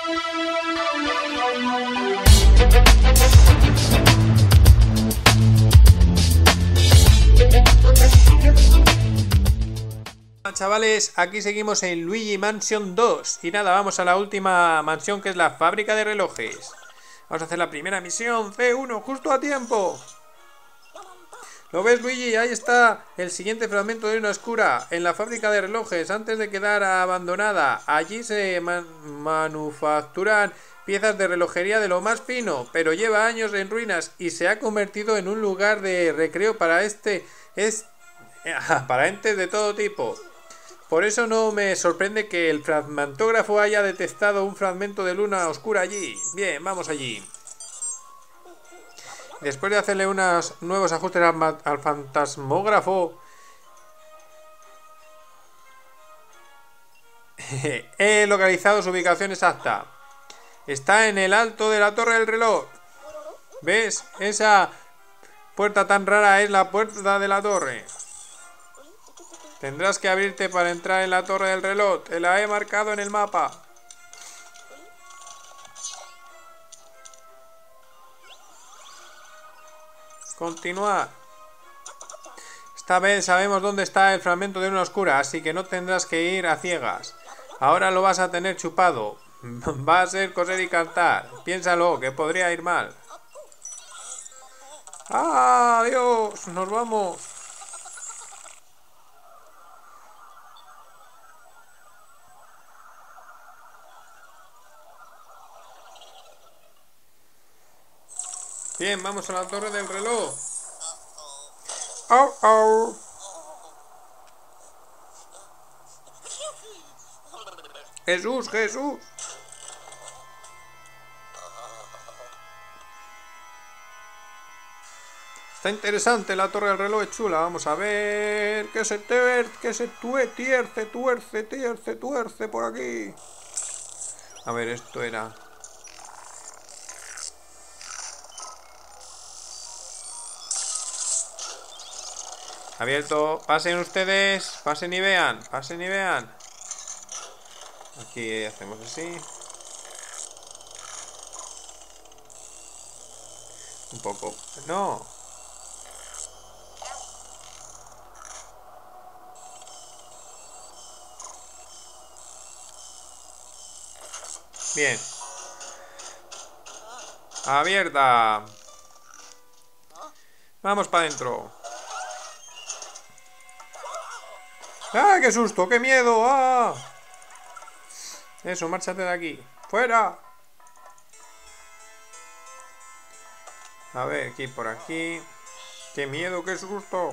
Chavales, aquí seguimos en Luigi Mansion 2 y nada, vamos a la última mansión, que es la fábrica de relojes. Vamos a hacer la primera misión, C1, justo a tiempo. ¿Lo ves, Luigi? Ahí está el siguiente fragmento de una oscura, en la fábrica de relojes, antes de quedar abandonada. Allí se manufacturan piezas de relojería de lo más fino, pero lleva años en ruinas y se ha convertido en un lugar de recreo para para entes de todo tipo. Por eso no me sorprende que el fragmentógrafo haya detectado un fragmento de luna oscura allí. Bien, vamos allí. Después de hacerle unos nuevos ajustes al fantasmógrafo, he localizado su ubicación exacta. Está en el alto de la torre del reloj. ¿Ves? Esa puerta tan rara es la puerta de la torre. Tendrás que abrirte para entrar en la torre del reloj. Te la he marcado en el mapa. Continuar. Esta vez sabemos dónde está el fragmento de una oscura, así que no tendrás que ir a ciegas. Ahora lo vas a tener chupado. Va a ser coser y cantar. Piénsalo, que podría ir mal. ¡Ah, adiós! ¡Nos vamos! Bien, vamos a la torre del reloj. ¡Au, au! ¡Jesús, Jesús! Está interesante la torre del reloj, es chula. Vamos a ver. Que se tuerce por aquí. A ver, esto era. Abierto. Pasen ustedes. Pasen y vean. Pasen y vean. Aquí hacemos así. Un poco. No. Bien. Abierta. Vamos para adentro. ¡Ah, qué susto! ¡Qué miedo! ¡Ah! Eso, márchate de aquí. ¡Fuera! A ver, aquí por aquí. ¡Qué miedo! ¡Qué susto!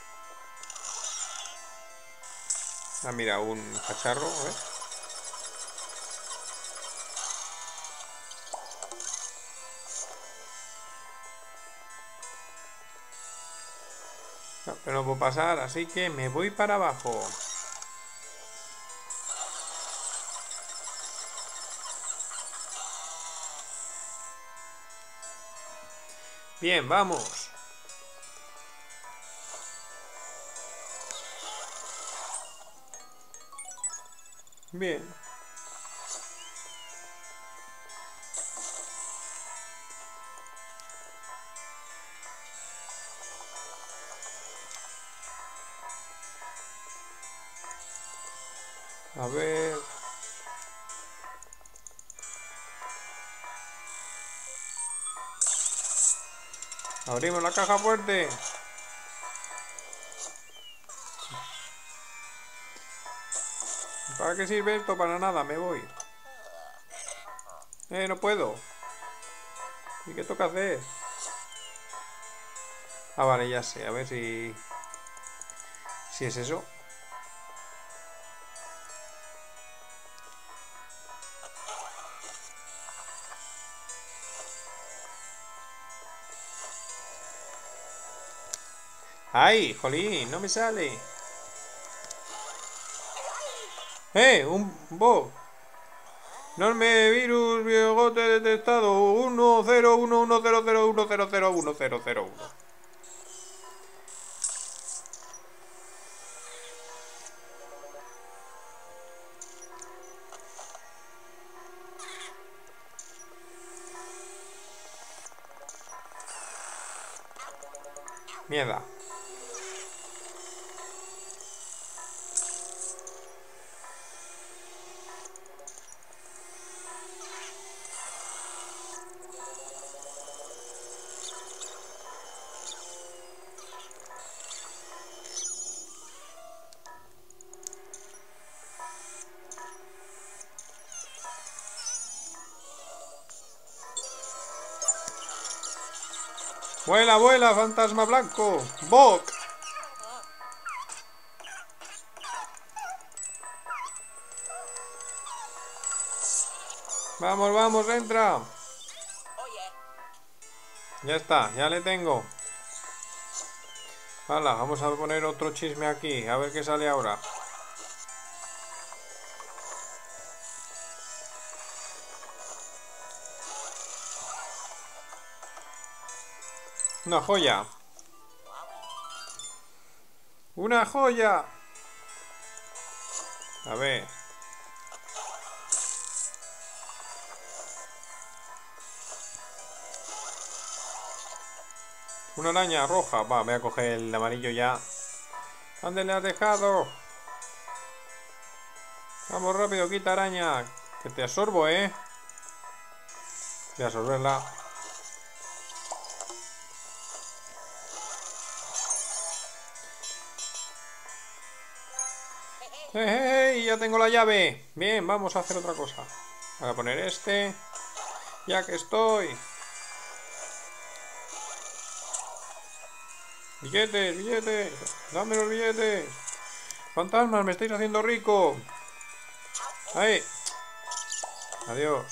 Ah, mira, un cacharro, a ver. No, pero no puedo pasar, así que me voy para abajo. Bien, vamos. Bien. A ver. Abrimos la caja fuerte. ¿Para qué sirve esto? Para nada, me voy. No puedo. ¿Y qué toca hacer? Ah, vale, ya sé. A ver si es eso. ¡Ay, jolín! No me sale. Un bug. Enorme virus biogote detectado. 1011001001001001. Mierda. ¡Vuela, vuela, fantasma blanco! ¡Bok! Vamos, vamos, entra. Ya está, ya le tengo. Hala, vamos a poner otro chisme aquí, a ver qué sale ahora. Una joya. ¡Una joya! A ver. Una araña roja. Va, voy a coger el amarillo ya. ¿Dónde le has dejado? Vamos rápido, quita araña. Que te absorbo, ¿eh? Voy a absorberla. ¡Hey! Ya tengo la llave. Bien, vamos a hacer otra cosa. Voy a poner este. Ya que estoy. Billetes, billetes. Dame los billetes. Fantasmas, me estáis haciendo rico. Ahí. Adiós.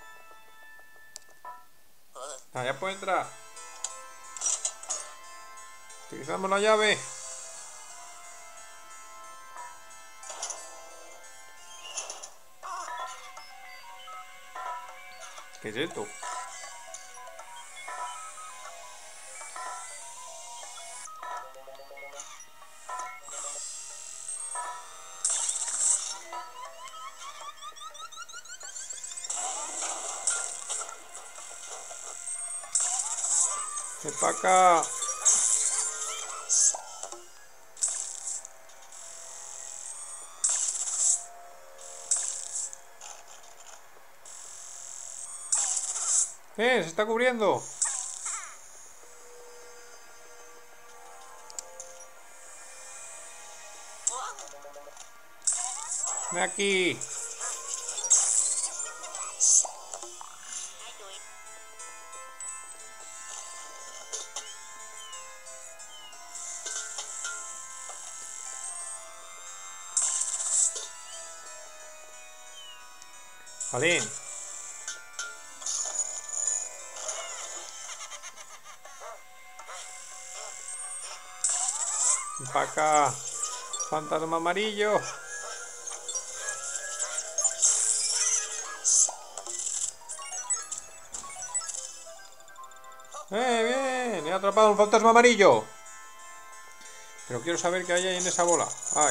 Ah, ya puedo entrar. Utilizamos la llave. ¿Qué es esto? Ven para acá. Se está cubriendo. Ven aquí. Vale. Para acá. Fantasma amarillo. Bien. He atrapado un fantasma amarillo. Pero quiero saber qué hay ahí en esa bola. Ay.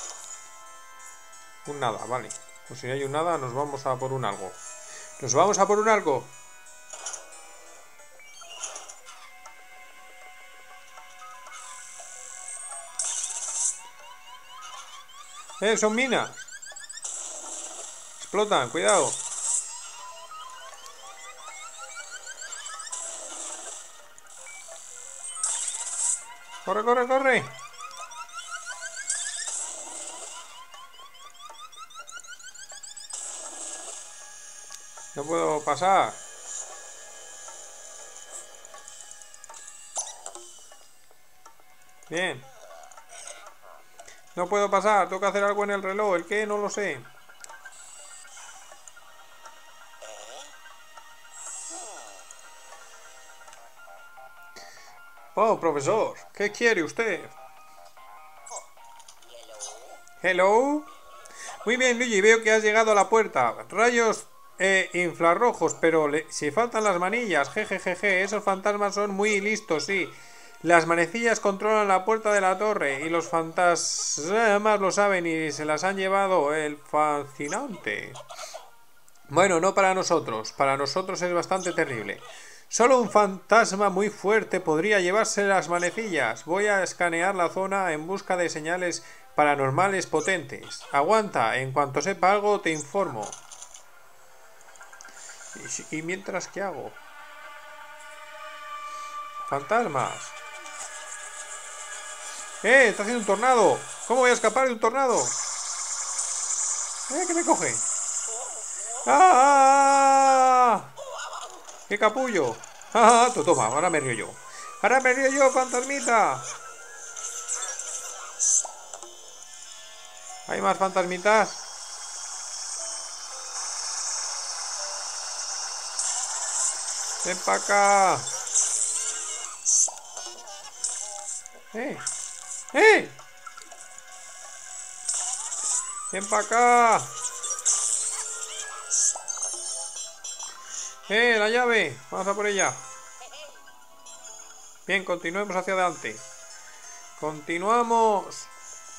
Un nada, vale. Pues si hay un nada, nos vamos a por un algo. Nos vamos a por un algo. Son minas. Explotan, cuidado. Corre, corre, corre. No puedo pasar. Bien. No puedo pasar, tengo que hacer algo en el reloj. ¿El qué? No lo sé. Oh, profesor, ¿qué quiere usted? Hello. Muy bien, Luigi, veo que has llegado a la puerta. Rayos infrarrojos, pero si faltan las manillas. Jejejeje, esos fantasmas son muy listos, sí. Las manecillas controlan la puerta de la torre y los fantasmas lo saben y se las han llevado. El fascinante. Bueno, no para nosotros es bastante terrible. Solo un fantasma muy fuerte podría llevarse las manecillas. Voy a escanear la zona en busca de señales paranormales potentes. Aguanta, en cuanto sepa algo te informo. ¿Y mientras qué hago? Fantasmas. Está haciendo un tornado. ¿Cómo voy a escapar de un tornado? Que me coge. ¡Ah! ¡Qué capullo! ¡Ah! Toma, ahora me río yo. ¡Ahora me río yo, fantasmita! ¿Hay más fantasmitas? ¡Ven para acá! ¡Eh! ¡Eh! ¡Ven para acá! ¡La llave! Vamos a por ella. Bien, continuemos hacia adelante. ¡Continuamos!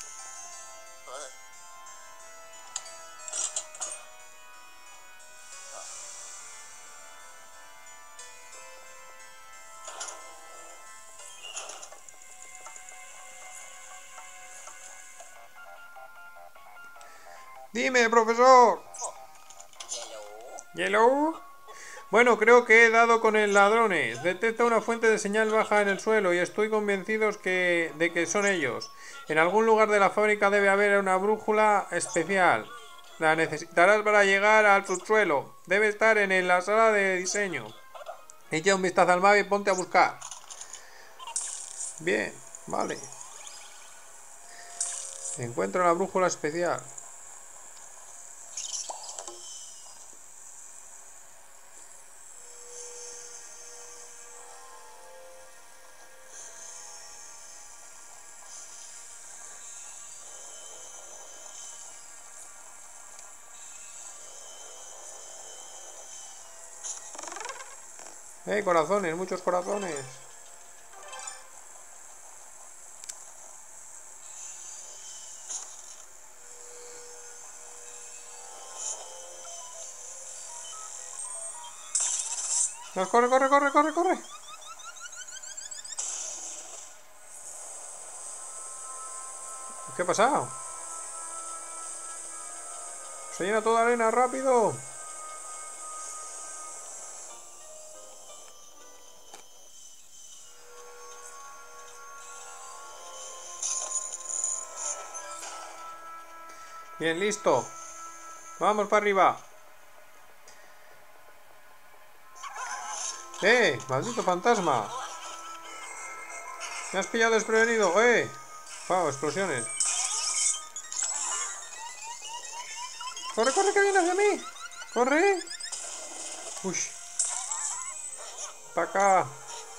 Dime, profesor. ¿Yellow? Bueno, creo que he dado con el ladrones. Detecta una fuente de señal baja en el suelo y estoy convencido de que son ellos. En algún lugar de la fábrica debe haber una brújula especial. La necesitarás para llegar al subsuelo. Debe estar en la sala de diseño. Echa un vistazo al mapa y ponte a buscar. Bien, vale. Encuentro la brújula especial. Corazones, muchos corazones. ¡No, corre, corre, corre, corre, corre! ¿Qué ha pasado? Se llena toda arena, rápido. Bien, listo. Vamos para arriba. Maldito fantasma. Me has pillado desprevenido. Wow, explosiones. Corre, corre, que viene hacia mí. Corre. Uy. Para acá.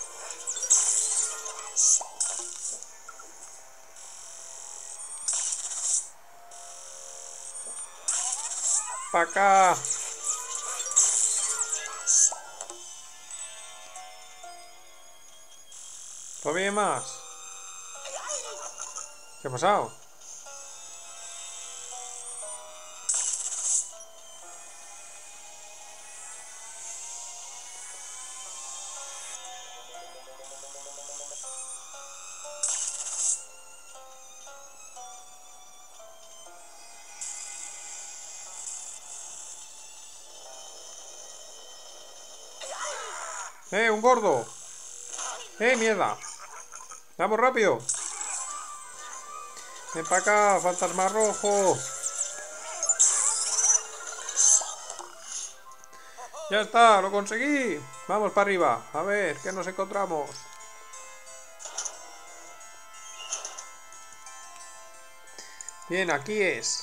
Para acá. Todavía más. ¿Qué ha pasado? Un gordo. Mierda. Vamos rápido. Ven para acá, fantasma rojo. Ya está, lo conseguí. Vamos para arriba. A ver, ¿qué nos encontramos? Bien, aquí es.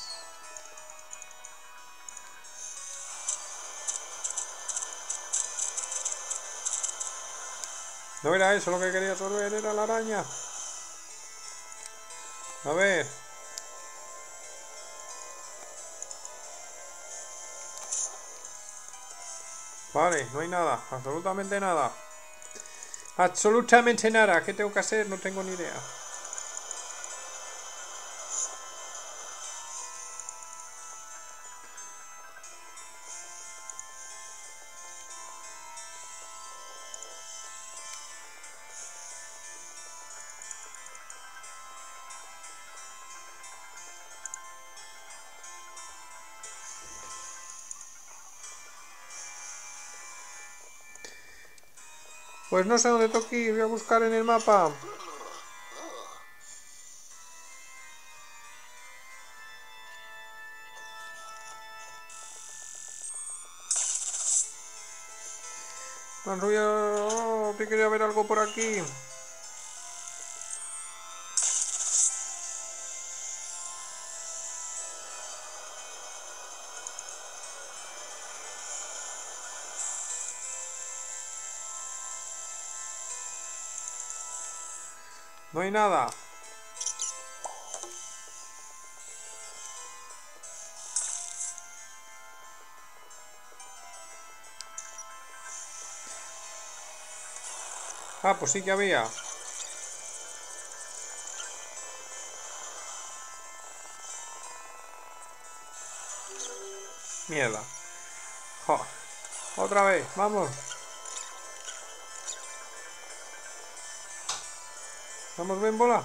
No era eso lo que quería absorber, era la araña. A ver. Vale, no hay nada, absolutamente nada. Absolutamente nada. ¿Qué tengo que hacer? No tengo ni idea. Pues no sé dónde tengo que ir, voy a buscar en el mapa. Te quería ver algo por aquí. No hay nada. Ah, pues sí que había. Mierda. Jo. Otra vez, vamos. Vamos bien, bola.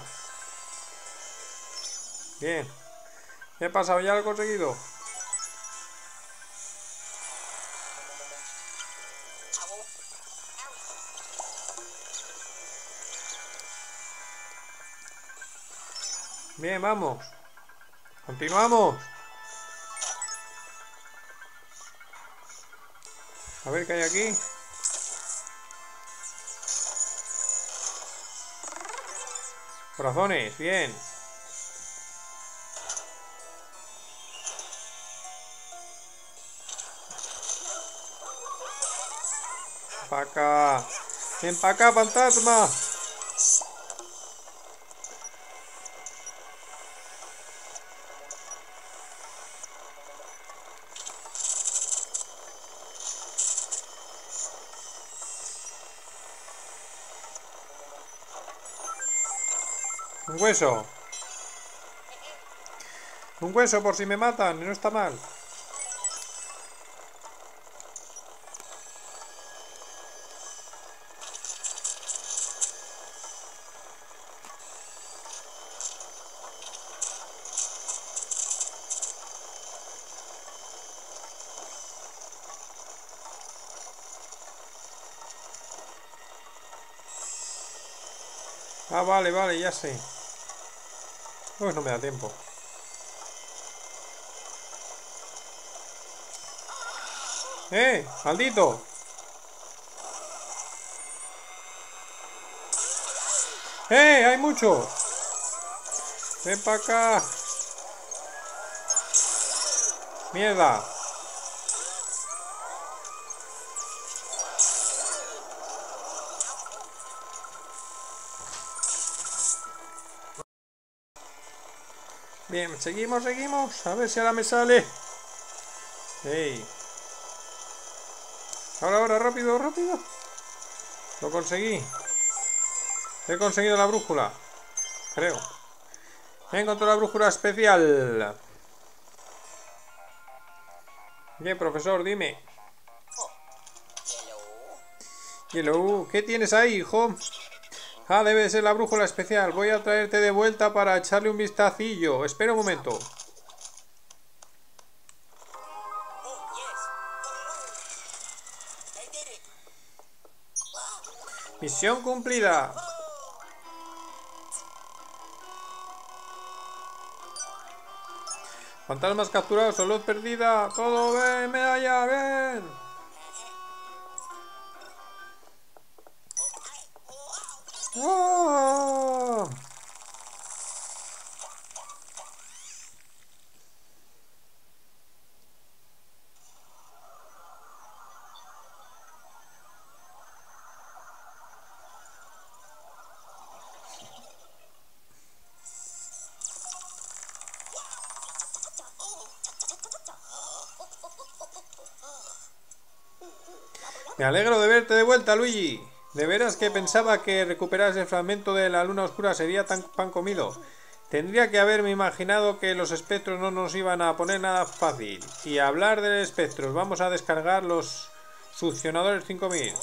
Bien. ¿Qué ha pasado? ¿Ya lo he conseguido? Bien, vamos. Continuamos. A ver qué hay aquí. Corazones, bien. Para acá. Ven para acá, fantasma. Un hueso. Un hueso por si me matan. No está mal. Ah, vale, vale, ya sé. Pues no me da tiempo. ¡Maldito! ¡Hay muchos! ¡Ven para acá! ¡Mierda! Bien, seguimos, seguimos. A ver si ahora me sale. ¡Ey! Ahora, rápido, rápido. Lo conseguí. He conseguido la brújula. Creo. He encontrado la brújula especial. Bien, profesor, dime. Yellow, ¿qué tienes ahí, hijo? Ah, debe de ser la brújula especial. Voy a traerte de vuelta para echarle un vistacillo. Espera un momento. Misión cumplida. Fantasmas capturados, luz perdida. Todo ven, medalla, ven. ¡Oh! Me alegro de verte de vuelta, Luigi. De veras que pensaba que recuperar ese fragmento de la luna oscura sería tan pan comido. Tendría que haberme imaginado que los espectros no nos iban a poner nada fácil. Y a hablar de espectros, vamos a descargar los succionadores 5000.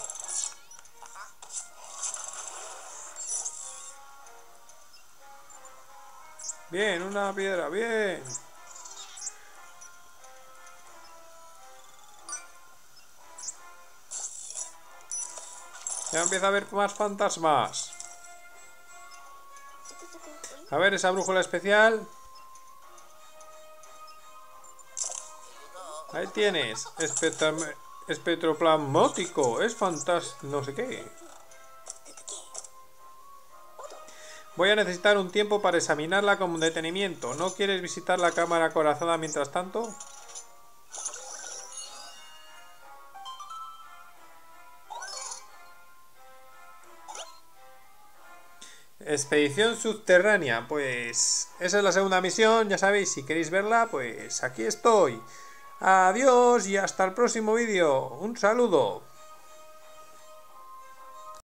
Bien, una piedra, bien. Ya empieza a haber más fantasmas. A ver, esa brújula especial. Ahí tienes. Espectroplasmótico. Es fantástico. No sé qué. Voy a necesitar un tiempo para examinarla con detenimiento. ¿No quieres visitar la cámara acorazada mientras tanto? Expedición subterránea, pues esa es la segunda misión, ya sabéis, si queréis verla, pues aquí estoy. Adiós y hasta el próximo vídeo. Un saludo.